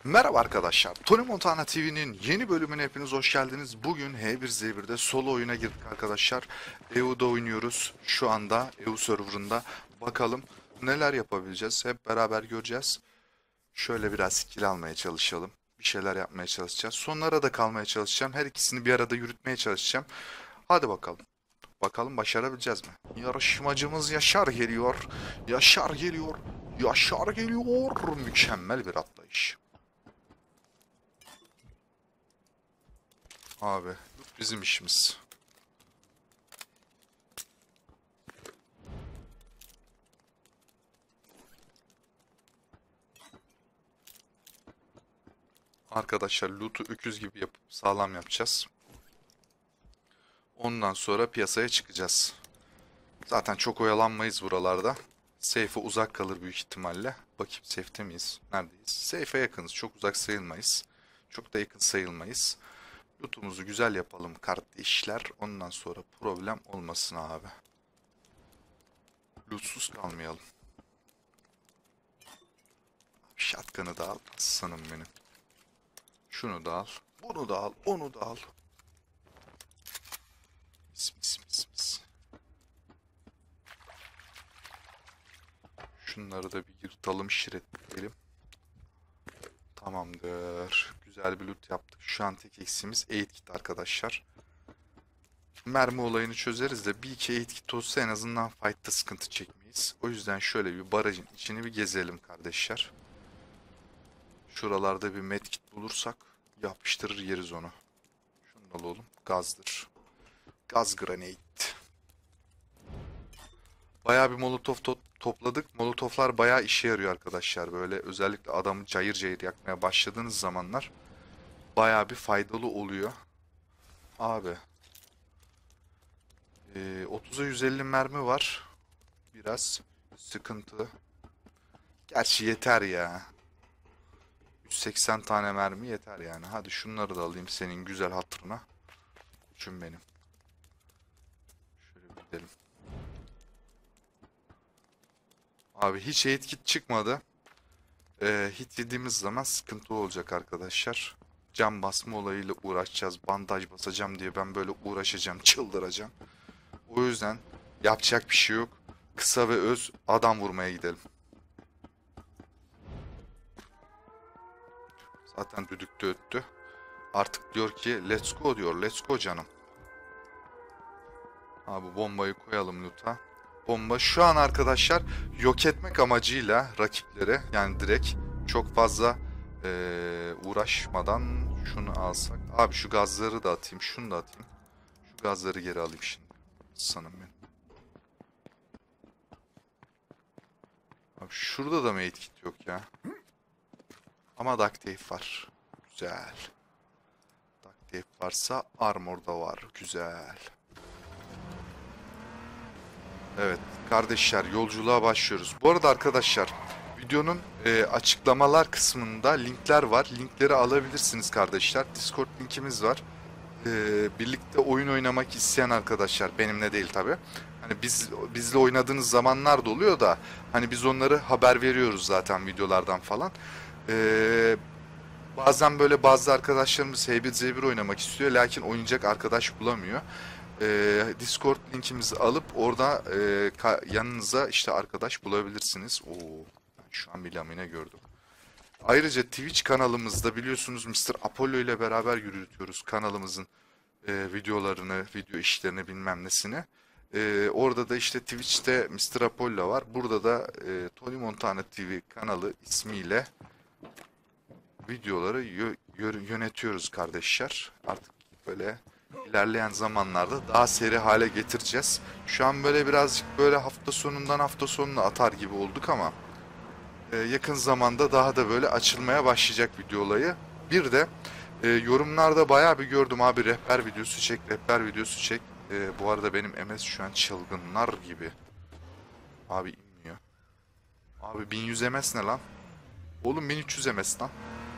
Merhaba arkadaşlar. Tony Montana TV'nin yeni bölümüne hepiniz hoş geldiniz. Bugün H1Z1'de solo oyuna girdik arkadaşlar. EU'da oynuyoruz. Şu anda EU serverında. Bakalım neler yapabileceğiz. Hep beraber göreceğiz. Şöyle biraz kill almaya çalışalım. Bir şeyler yapmaya çalışacağız. Sonlara da kalmaya çalışacağım. Her ikisini bir arada yürütmeye çalışacağım. Hadi bakalım. Bakalım başarabileceğiz mi? Yarışmacımız Yaşar geliyor. Yaşar geliyor. Yaşar geliyor. Mükemmel bir atlayış. Abi bizim işimiz. Arkadaşlar loot'u öküz gibi yapıp sağlam yapacağız. Ondan sonra piyasaya çıkacağız. Zaten çok oyalanmayız buralarda. Safe'e uzak kalır büyük ihtimalle. Bakayım safe'te miyiz? Neredeyiz? Safe'e yakınız. Çok uzak sayılmayız. Çok da yakın sayılmayız. Loot'umuzu güzel yapalım kardeşler. Ondan sonra problem olmasın abi. Lootsuz kalmayalım. Shotgun'ı da al. Aslanım benim. Şunu da al. Bunu da al. Onu da al. Mis mis mis mis. Şunları da bir yırtalım, şiretleyelim. Tamamdır. Güzel bir loot yaptık. Şu an tek eksiğimiz 8 kit arkadaşlar. Mermi olayını çözeriz de bir iki 8 kit olsa en azından fight'ta sıkıntı çekmeyiz. O yüzden şöyle bir barajın içini bir gezelim kardeşler. Şuralarda bir medkit bulursak yapıştırır yeriz onu. Şunu da alalım. Gazdır. Gaz granate. Bayağı bir molotof topladık. Molotoflar bayağı işe yarıyor arkadaşlar. Böyle özellikle adamı cayır cayır yakmaya başladığınız zamanlar bayağı bir faydalı oluyor. Abi 30'a 150 mermi var. Biraz sıkıntı. Gerçi yeter ya. 180 tane mermi yeter yani. Hadi şunları da alayım senin güzel hatırına. Koçum benim. Şöyle bir gidelim. Abi hiç hit kit çıkmadı. Hit yediğimiz zaman sıkıntı olacak arkadaşlar. Cam basma olayıyla uğraşacağız. Bandaj basacağım diye ben böyle uğraşacağım. Çıldıracağım. O yüzden yapacak bir şey yok. Kısa ve öz adam vurmaya gidelim. Zaten düdük de öttü. Artık diyor ki let's go diyor. Let's go canım. Abi bombayı koyalım loot'a. Bomba şu an arkadaşlar yok etmek amacıyla rakipleri yani direkt çok fazla uğraşmadan şunu alsak. Abi şu gazları da atayım, şunu da atayım. Şu gazları geri alayım şimdi. Sanırım benim. Abi şurada da mı kit yok ya? Ama duct tape var. Güzel. Duct tape varsa armor da var. Güzel. Evet kardeşler yolculuğa başlıyoruz. Bu arada arkadaşlar videonun açıklamalar kısmında linkler var. Linkleri alabilirsiniz kardeşler. Discord linkimiz var. Birlikte oyun oynamak isteyen arkadaşlar benimle değil tabi. Hani bizle oynadığınız zamanlar da oluyor da hani biz onları haber veriyoruz zaten videolardan falan. E, Bazen böyle bazı arkadaşlarımız H1Z1 oynamak istiyor lakin oynayacak arkadaş bulamıyor. Discord linkimizi alıp orada yanınıza işte arkadaş bulabilirsiniz. Oo, ben şu an bir lamine gördüm. Ayrıca Twitch kanalımızda biliyorsunuz Mr. Apollo ile beraber yürütüyoruz kanalımızın videolarını, video işlerini bilmem nesini. Orada da işte Twitch'te Mr. Apollo var. Burada da Tony Montana TV kanalı ismiyle videoları yönetiyoruz kardeşler. Artık böyle ilerleyen zamanlarda daha seri hale getireceğiz. Şu an böyle birazcık böyle hafta sonundan hafta sonuna atar gibi olduk ama yakın zamanda daha da böyle açılmaya başlayacak video olayı. Bir de yorumlarda bayağı bir gördüm abi rehber videosu çek, rehber videosu çek. Bu arada benim MS şu an çılgınlar gibi. Abi inmiyor. Abi 1100 MS ne lan? Oğlum 1300 MS lan.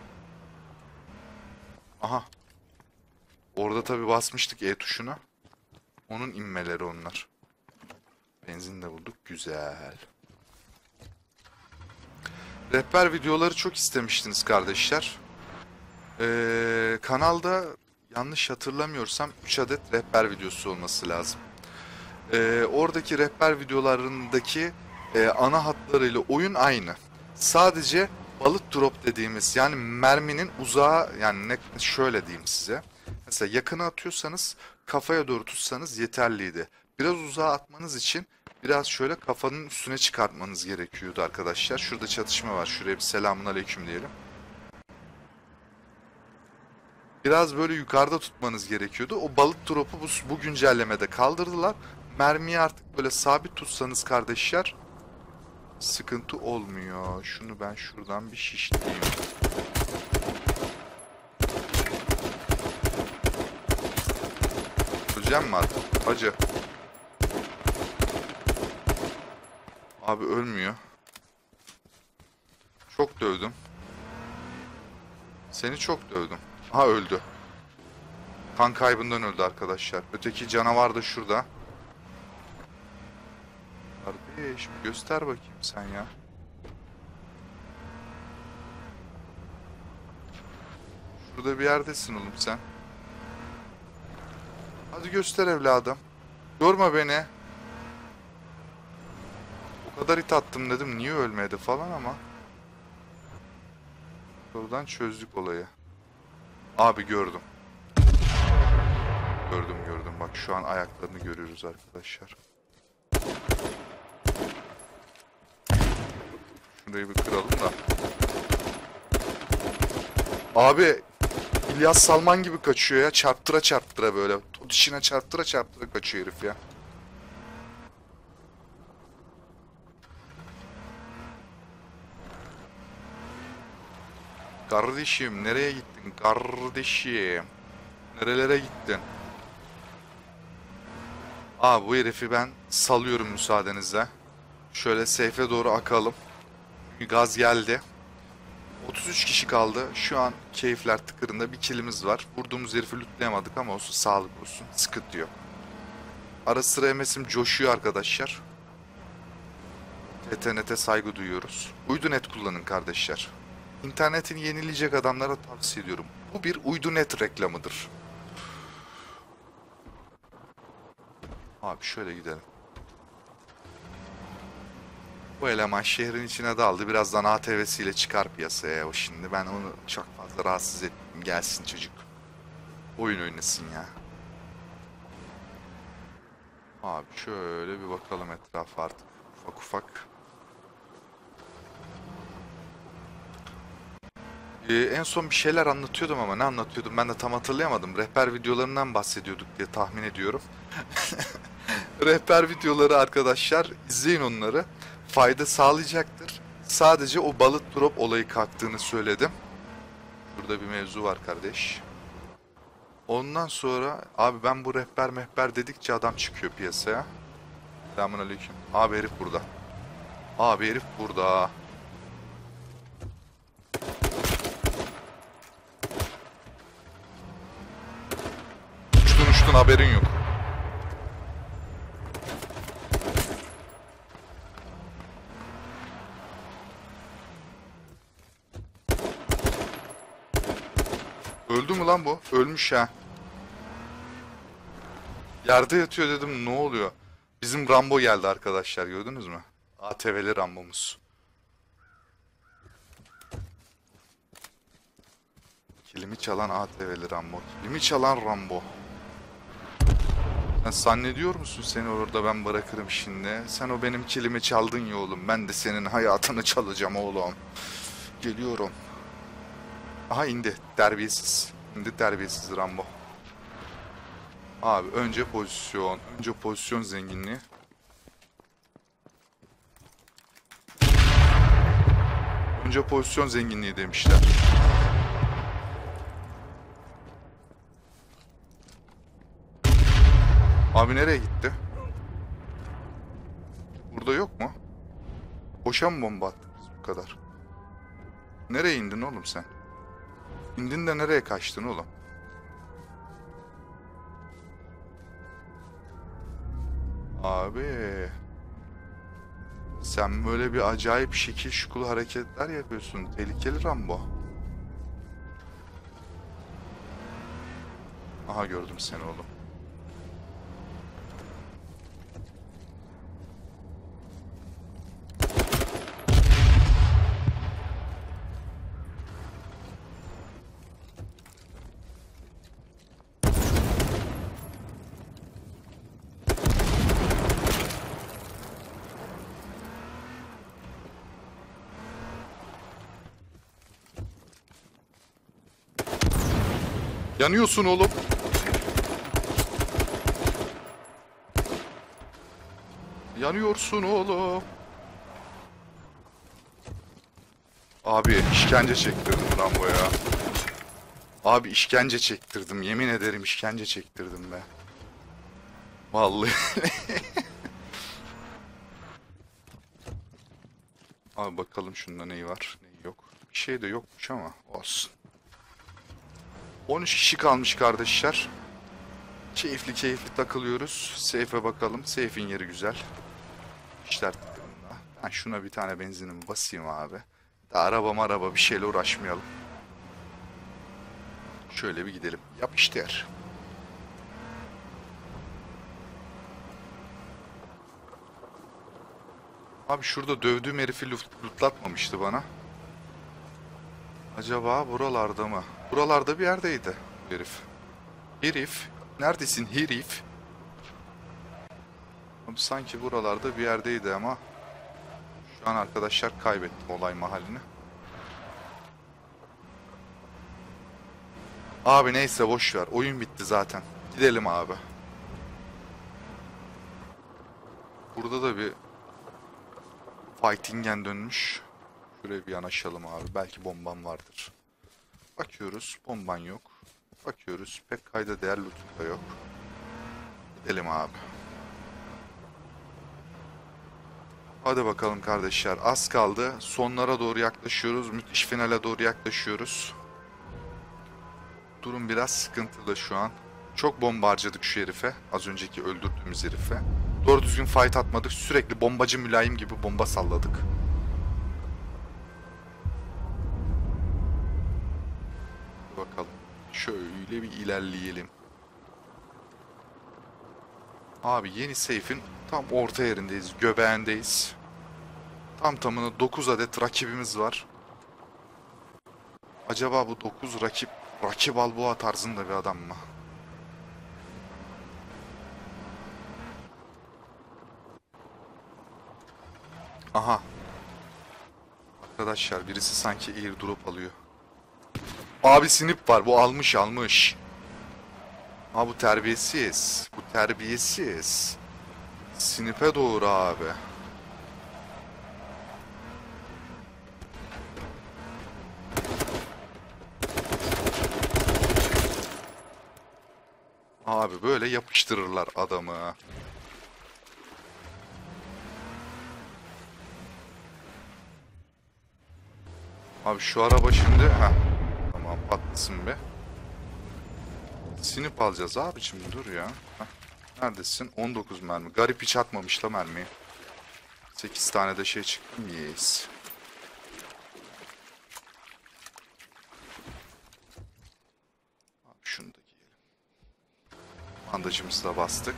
Aha. Orada tabi basmıştık E tuşuna. Onun inmeleri onlar. Benzin de bulduk. Güzel. Rehber videoları çok istemiştiniz kardeşler. Kanalda yanlış hatırlamıyorsam 3 adet rehber videosu olması lazım. Oradaki rehber videolarındaki ana hatlarıyla oyun aynı. Sadece balık drop dediğimiz yani merminin uzağa yani şöyle diyeyim size. Mesela yakına atıyorsanız kafaya doğru tutsanız yeterliydi. Biraz uzağa atmanız için biraz şöyle kafanın üstüne çıkartmanız gerekiyordu arkadaşlar. Şurada çatışma var. Şuraya bir selamun aleyküm diyelim. Biraz böyle yukarıda tutmanız gerekiyordu. O balık drop'u bu güncellemede kaldırdılar. Mermiyi artık böyle sabit tutsanız kardeşler sıkıntı olmuyor. Şunu ben şuradan bir şişleyeyim. Öleceğim mi artık? Acı. Abi ölmüyor. Çok dövdüm. Seni çok dövdüm. Ha öldü. Kan kaybından öldü arkadaşlar. Öteki canavar da şurada. Kardeş göster bakayım sen ya. Şurada bir yerdesin oğlum sen. Hadi göster evladım. Yorma beni. O kadar it attım dedim niye ölmedi falan ama. Oradan çözdük olayı. Abi gördüm. Gördüm. Bak şu an ayaklarını görüyoruz arkadaşlar. Şurayı bir kıralım da. Abi İlyas Salman gibi kaçıyor ya. Çarptıra böyle. Dişine çarptıra kaçıyor herif ya. Kardeşim nereye gittin? Kardeşim. Nerelere gittin? Bu herifi ben salıyorum müsaadenizle. Şöyle seyfe doğru akalım. Gaz geldi. 33 kişi kaldı. Şu an keyifler tıkırında bir killimiz var. Vurduğumuz herifi lootlayamadık ama olsun sağlık olsun. Sıkıntı yok. Ara sıra MS'im coşuyor arkadaşlar. TTNet'e saygı duyuyoruz. Uydunet kullanın kardeşler. İnternetini yenileyecek adamlara tavsiye ediyorum. Bu bir uydunet reklamıdır. Abi şöyle gidelim. Bu eleman şehrin içine daldı. Birazdan ATV'siyle çıkar piyasaya o şimdi. Ben onu çok fazla rahatsız ettim. Gelsin çocuk. Oyun oynasın ya. Abi şöyle bir bakalım etrafa artık. Ufak ufak. En son bir şeyler anlatıyordum ama ne anlatıyordum ben de tam hatırlayamadım. Rehber videolarından bahsediyorduk diye tahmin ediyorum. Rehber videoları arkadaşlar izleyin onları. Fayda sağlayacaktır. Sadece o balık drop olayı kalktığını söyledim. Burada bir mevzu var kardeş. Ondan sonra abi ben bu rehber dedikçe adam çıkıyor piyasaya. Selamünaleyküm. Abi herif burada. Abi herif burada. Uçtun haberin yok. Öldü mü lan bu? Ölmüş ha. Yerde yatıyor dedim ne oluyor? Bizim Rambo geldi arkadaşlar gördünüz mü? ATV'li Rambo'muz. Kilimi çalan ATV'li Rambo. Kilimi çalan Rambo. Sen zannediyor musun seni orada ben bırakırım şimdi? Sen o benim kilimi çaldın ya oğlum. Ben de senin hayatını çalacağım oğlum. Geliyorum. Aha indi. Terbiyesiz. İndi terbiyesiz Rambo. Abi önce pozisyon. Önce pozisyon zenginliği. Önce pozisyon zenginliği demişler. Abi nereye gitti? Burada yok mu? Boşa mı bomba attık biz bu kadar? Nereye indin oğlum sen? İndin de nereye kaçtın oğlum? Abi. Sen böyle bir acayip şekil şukul hareketler yapıyorsun. Tehlikeli Rambo. Aha gördüm seni oğlum. Yanıyorsun oğlum. Yanıyorsun oğlum. Abi işkence çektirdim Rambo'ya. Abi işkence çektirdim. Yemin ederim işkence çektirdim be. Vallahi. Abi bakalım şunda neyi var, neyi yok. Bir şey de yokmuş ama olsun. 13 kişi kalmış kardeşler. Keyifli keyifli takılıyoruz. Seyfe bakalım. Seyfin yeri güzel. İşler tıkırında. Ben şuna bir tane benzinimi basayım abi. Da araba bir şeyle uğraşmayalım. Şöyle bir gidelim. Yapıştır. Abi şurada dövdüğüm herifi lootlatmamıştı bana. Acaba buralarda mı? Buralarda bir yerdeydi bu herif. Herif. Neredesin herif? Abi sanki buralarda bir yerdeydi ama şu an arkadaşlar kaybettim olay mahallini. Abi neyse boş ver. Oyun bitti zaten. Gidelim abi. Burada da bir fighting'en dönmüş. Şuraya bir yanaşalım abi. Belki bomban vardır. Bakıyoruz. Bomban yok. Bakıyoruz. Pek kayda değer lootum da yok. Gidelim abi. Hadi bakalım kardeşler. Az kaldı. Sonlara doğru yaklaşıyoruz. Müthiş finale doğru yaklaşıyoruz. Durum biraz sıkıntılı şu an. Çok bomba harcadık şu herife. Az önceki öldürdüğümüz herife. Doğru düzgün fight atmadık. Sürekli bombacı mülayim gibi bomba salladık. Bakalım. Şöyle bir ilerleyelim. Abi yeni safe'in tam orta yerindeyiz. Göbeğindeyiz. Tam tamına 9 adet rakibimiz var. Acaba bu 9 rakip Rocky Balboa tarzında bir adam mı? Aha. Arkadaşlar birisi sanki airdrop alıyor. Abi snip var. Bu almış. Ha bu terbiyesiz. Bu terbiyesiz. Snip'e doğru abi. Abi böyle yapıştırırlar adamı. Abi şu araba şimdi... Heh. Tamam patlasın be. Sinip alacağız abicim dur ya. Heh. Neredesin? 19 mermi. Garip hiç atmamış la mermiyi. 8 tane de şey çıktı. Yes. Abi şunu da giyelim. Bandajımızı da bastık.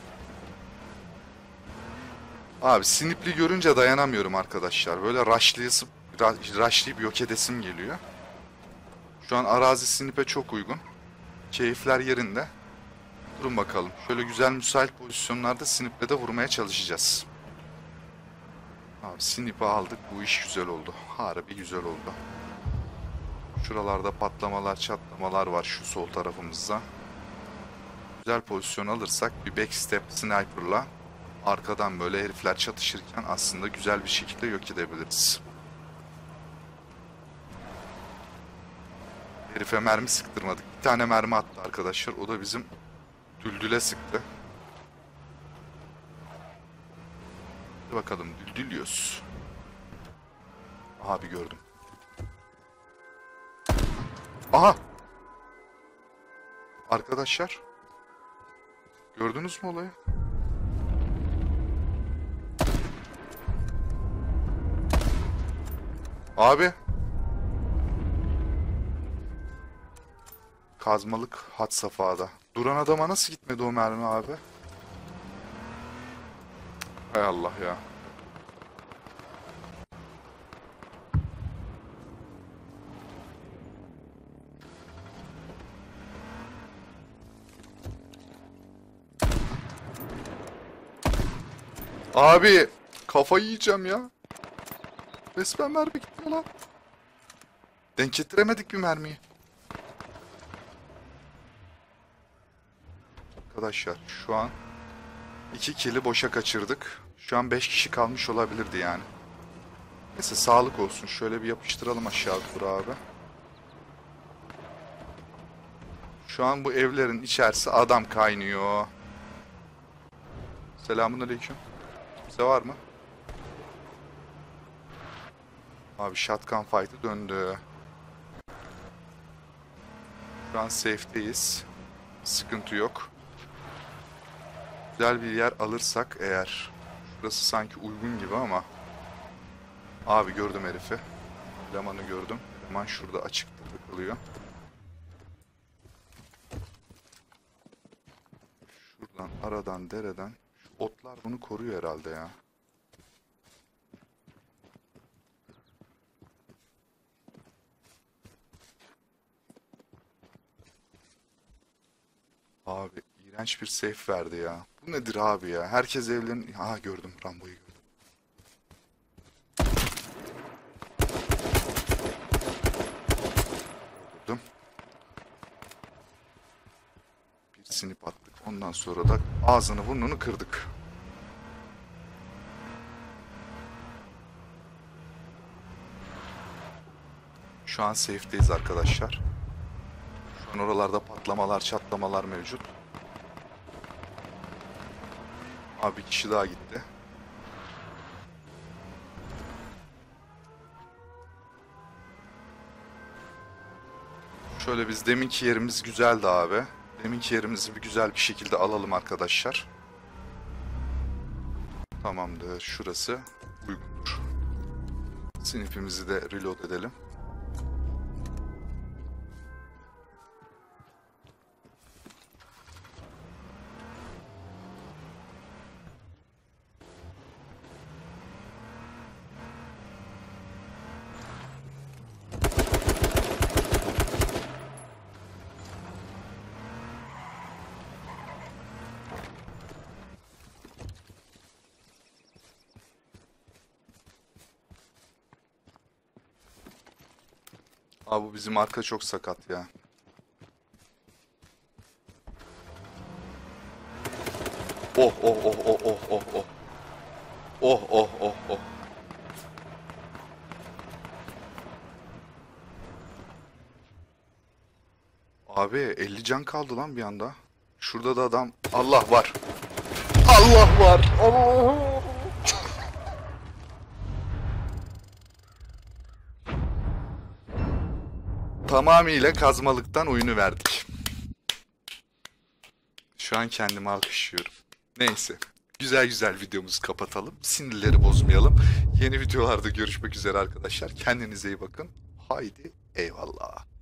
Abi sinipli görünce dayanamıyorum arkadaşlar. Böyle rushlayıp yok edesim geliyor. Şu an arazi snipe çok uygun. Keyifler yerinde. Durun bakalım. Şöyle güzel müsait pozisyonlarda sniple de vurmaya çalışacağız. Abi snipe aldık. Bu iş güzel oldu. Harbi güzel oldu. Şuralarda patlamalar, çatlamalar var şu sol tarafımızda. Güzel pozisyon alırsak bir backstep sniper'la arkadan böyle herifler çatışırken aslında güzel bir şekilde yok edebiliriz. Herife mermi sıktırmadık. Bir tane mermi attı arkadaşlar. O da bizim düldüle sıktı. Hadi bakalım düldülüyoruz. Abi gördüm. Aha! Arkadaşlar. Gördünüz mü olayı? Abi. Kazmalık had safhada. Duran adama nasıl gitmedi o mermi abi? Hay Allah ya. Abi kafayı yiyeceğim ya. Resmen mermi gitti lan. Denk getiremedik bir mermiyi. Arkadaşlar şu an 2 kill'i boşa kaçırdık. Şu an 5 kişi kalmış olabilirdi yani. Neyse sağlık olsun. Şöyle bir yapıştıralım aşağı doğru abi. Şu an bu evlerin içerisi adam kaynıyor. Selamünaleyküm. Kimse var mı? Abi shotgun fight'ı döndü. Şu an safe'deyiz. Sıkıntı yok. Güzel bir yer alırsak eğer. Burası sanki uygun gibi ama. Abi gördüm herifi. Elemanı gördüm. Eleman şurada açıkta takılıyor. Şuradan aradan dereden. Şu otlar bunu koruyor herhalde ya. Abi iğrenç bir safe verdi ya. Bu nedir abi ya? Herkes evlerin... Ha gördüm. Rambo'yu gördüm. Gördüm. Bir sinip attık. Ondan sonra da ağzını burnunu kırdık. Şu an safe'deyiz arkadaşlar. Şu an oralarda patlamalar, çatlamalar mevcut. Abi bir kişi daha gitti. Şöyle biz deminki yerimiz güzeldi abi. Deminki yerimizi bir güzel bir şekilde alalım arkadaşlar. Tamamdır. Şurası uygundur. Sinipimizi de reload edelim. Abi bu bizim arka çok sakat ya. Oh oh oh oh oh oh oh. Oh oh oh oh. Abi 50 can kaldı lan bir anda. Şurada da adam. Allah var. Allah var. Allah. Tamamıyla kazmalıktan oyunu verdik. Şu an kendimi alkışlıyorum. Neyse. Güzel güzel videomuzu kapatalım. Sinirleri bozmayalım. Yeni videolarda görüşmek üzere arkadaşlar. Kendinize iyi bakın. Haydi eyvallah.